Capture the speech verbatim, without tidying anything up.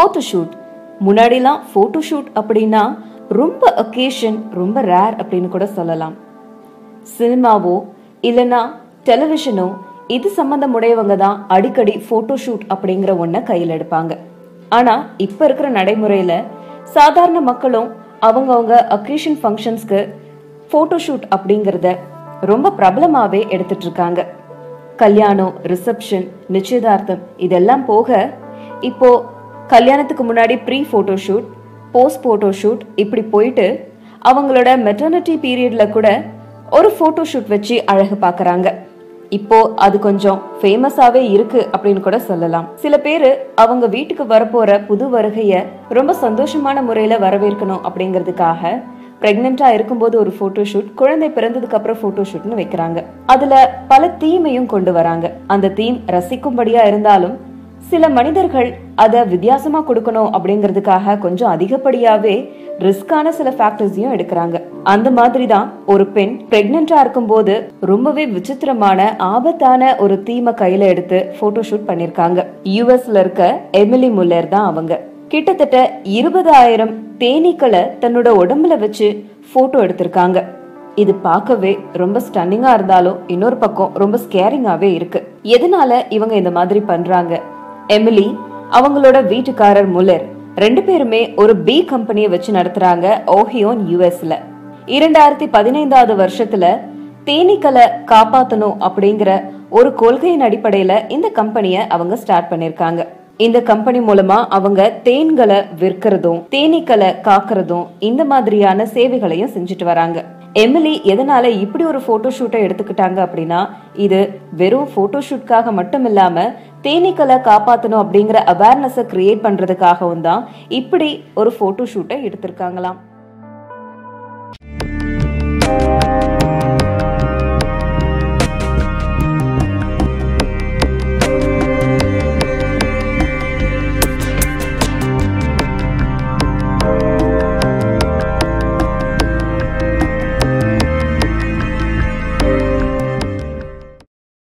Photo shoot. முன்னாடிலாம் photo shoot அப்படின்னா ரொம்ப ஒகேஷன், ரொம்ப ரேர் அப்படின்னு கூட சொல்லலாம். சினிமாவோ இல்லைன்னா டெலிவிஷனோ இது சம்பந்தமுடையவங்க தான் அடிக்கடி போட்டோ ஷூட் அப்படிங்கிற ஒன்ன கையில் எடுப்பாங்க. ஆனா இப்ப இருக்கிற நடைமுறையில சாதாரண மக்களும் அவங்கவுங்க ஒகேஷன் ஃபங்க்ஷன்ஸ்க்கு போட்டோ ஷூட் அப்படிங்கறத ரொம்ப பிரபலமாவே எடுத்துட்டு இருக்காங்க. கல்யாணம், ரிசப்ஷன், நிச்சயதார்த்தம் இதெல்லாம் போக இப்போ கல்யாணத்துக்கு முன்னாடி pre photo shoot, post photo shoot இப்படி போயிட்டு அவங்களோட மெட்டர்னிட்டி பீரியட்ல கூட ஒரு போட்டோ ஷூட் வச்சு அழகு பாக்குறாங்க. இப்போ அது கொஞ்சம் ஃபேமஸாவே இருக்கு அப்படின்னு கூட சொல்லலாம். சில பேரு அவங்க வீட்டுக்கு வரப்போற புது வருகைய ரொம்ப சந்தோஷமான முறையில வரவேற்கணும் அப்படிங்கிறதுக்காக பிரெக்னெண்டா இருக்கும்போது ஒரு போட்டோ ஷூட், குழந்தை பிறந்ததுக்கு அப்புறம் போட்டோ ஷூட்னு வைக்கிறாங்க. அதுல பல தீமையும் கொண்டு வராங்க. அந்த தீம் ரசிக்கும்படியா இருந்தாலும் சில மனிதர்கள் அத வித்தியாசமா கொடுக்கணும் அப்படிங்கிறதுக்காக கொஞ்சம் அதிகப்படியாவே ரிஸ்கான சில ஃபேக்டர்ஸையும் எடுக்கிறாங்க. அந்த மாதிரி தான் ஒரு பெண் பிரெக்னெண்டா இருக்கும் போது ரொம்பவே விசித்திரமான ஆபத்தான ஒரு தீமை கையில எடுத்து போட்டோ ஷூட் பண்ணிருக்காங்க. யூஎஸ்ல இருக்க எமிலி முல்லர் தான் அவங்க. கிட்டத்தட்ட இருபதாயிரம் தேனீக்களை தன்னோட உடம்புல வச்சு போட்டோ எடுத்திருக்காங்க. இது பார்க்கவே ரொம்ப ஸ்டன்னிங்கா இருந்தாலும் இன்னொரு பக்கம் ரொம்ப ஸ்கேரிங்காவே இருக்கு. எதனால இவங்க இந்த மாதிரி பண்றாங்க? எமிலி, அவங்களோட வீட்டுக்காரர் முல்லர் ரெண்டு பேருமே ஒரு பி கம்பெனியை வச்சு நடத்துறாங்க ஓஹியோன் யூஎஸ்ல. இரண்டாயிரத்தி பதினைந்தாவது வருஷத்துல தேனீக்களை காப்பாத்தணும் அப்படிங்கிற ஒரு கொள்கையின் அடிப்படையில இந்த கம்பெனியை அவங்க ஸ்டார்ட் பண்ணிருக்காங்க. இந்த கம்பெனி மூலமா அவங்க தேன்களை விற்கிறதும் தேனீக்களை காக்குறதும் இந்த மாதிரியான சேவைகளையும் செஞ்சுட்டு வராங்க. எமிலி எதனால இப்படி ஒரு போட்டோ ஷூட்டை எடுத்துக்கிட்டாங்க அப்படின்னா, இது வெறும் போட்டோ ஷூட்காக மட்டும் இல்லாம தேனீக்களை காப்பாற்றணும் அப்படிங்கிற அவேர்னஸை கிரியேட் பண்றதுக்காகவும் தான் இப்படி ஒரு போட்டோ ஷூட்டை எடுத்திருக்காங்களாம்.